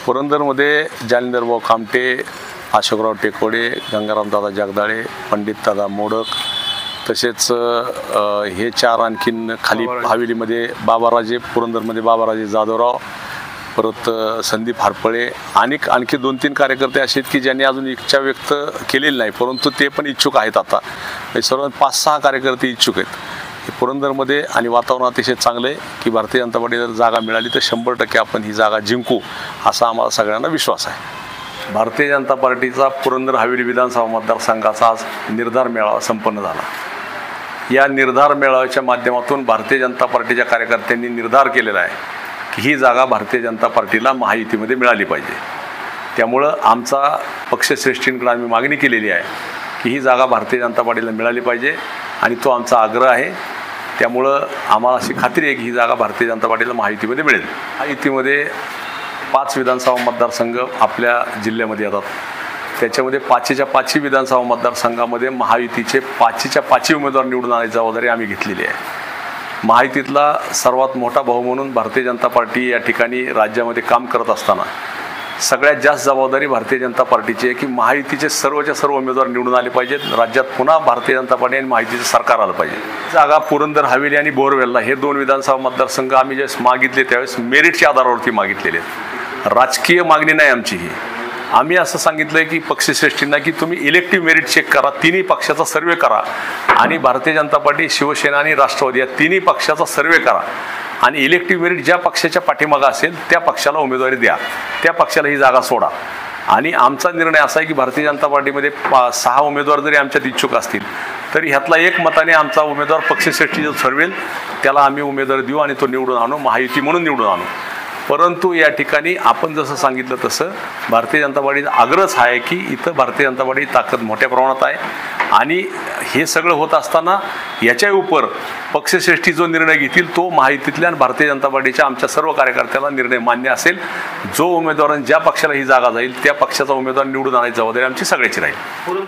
पुरंदरमध्ये जालिंदरभाऊ कामटे, अशोकराव टेकोडे, गंगारामदादा जगदाळे, पंडितदादा मोडक, तसेच हे चार आणखीन खाली हवेलीमध्ये बाबाराजे, पुरंदरमध्ये बाबाराजे जाधवराव, परत संदीप हारपळे आणि आणखी 2-3 कार्यकर्ते असे आहेत की ज्यांनी अजून इच्छा व्यक्त केलेली नाही, परंतु ते पण इच्छुक आहेत. आता हे सर्व 5-6 कार्यकर्ते इच्छुक आहेत. हे पुरंदरमध्ये आणि वातावरण अतिशय चांगलं आहे की भारतीय जनता पार्टीला जर जागा मिळाली तर 100% आपण ही जागा जिंकू असा आम्हाला सगळ्यांना विश्वास आहे. भारतीय जनता पार्टीचा पुरंदर हवेली विधानसभा मतदारसंघाचा आज निर्धार मेळावा संपन्न झाला. या निर्धार मेळाव्याच्या माध्यमातून भारतीय जनता पार्टीच्या कार्यकर्त्यांनी निर्धार केलेला आहे की ही जागा भारतीय जनता पार्टीला महायुतीमध्ये मिळाली पाहिजे. त्यामुळं आमचा पक्षश्रेष्ठींकडे आम्ही मागणी केलेली आहे की ही जागा भारतीय जनता पार्टीला मिळाली पाहिजे आणि तो आमचा आग्रह आहे. त्यामुळं आम्हाला अशी खात्री आहे की ही जागा भारतीय जनता पार्टीला महायुतीमध्ये मिळेल. महायुतीमध्ये 5 विधानसभा मतदारसंघ आपल्या जिल्ह्यामध्ये येतात. त्याच्यामध्ये 5च्या 5 विधानसभा मतदारसंघामध्ये महायुतीचे 5च्या 5 उमेदवार निवडून आणण्याची जबाबदारी आम्ही घेतलेली आहे. महायुतीतला सर्वात मोठा भाऊ म्हणून भारतीय जनता पार्टी या ठिकाणी राज्यामध्ये काम करत असताना सगळ्यात जास्त जबाबदारी भारतीय जनता पार्टीची आहे की महायुतीचे सर्वच्या सर्व उमेदवार निवडून आले पाहिजेत. राज्यात पुन्हा भारतीय जनता पार्टी आणि महायुतीचं सरकार आलं पाहिजे. जागा पुरंदर हवेली आणि बोरवेलला हे 2 विधानसभा मतदारसंघ आम्ही ज्यावेळेस मागितले त्यावेळेस मेरिटच्या आधारावरती मागितलेले आहेत. राजकीय मागणी नाही आमची ही. आम्ही असं सांगितलं आहे की पक्षश्रेष्ठींना की तुम्ही इलेक्टिव्ह मेरिट चेक करा, तिन्ही पक्षाचा सर्वे करा आणि भारतीय जनता पार्टी, शिवसेना आणि राष्ट्रवादी या तिन्ही पक्षाचा सर्वे करा आणि इलेक्टिव्ह मेरिट ज्या पक्षाच्या पाठीमागं असेल त्या पक्षाला उमेदवारी द्या, त्या पक्षाला ही जागा सोडा. आणि आमचा निर्णय असा आहे की भारतीय जनता पार्टीमध्ये 6 उमेदवार जरी आमच्यात इच्छुक असतील तरी ह्यातला एक मताने आमचा उमेदवार पक्षश्रेष्ठी जो ठरवेल त्याला आम्ही उमेदवार देऊ आणि तो निवडून आणू, महायुती म्हणून निवडून आणू. परंतु या ठिकाणी आपण जसं सांगितलं तसं भारतीय जनता पार्टीचा आग्रहच आहे की इथं भारतीय जनता पार्टीची ताकद मोठ्या प्रमाणात आहे आणि हे सगळं होत असताना याच्या उपर पक्षश्रेष्ठी जो निर्णय घेतील तो महायुतीतल्या आणि भारतीय जनता पार्टीच्या आमच्या सर्व कार्यकर्त्याला निर्णय मान्य असेल. जो उमेदवारांनी ज्या पक्षाला ही जागा जाईल त्या पक्षाचा उमेदवार निवडून आणायची जबाबदारी आमची सगळ्याची राहील.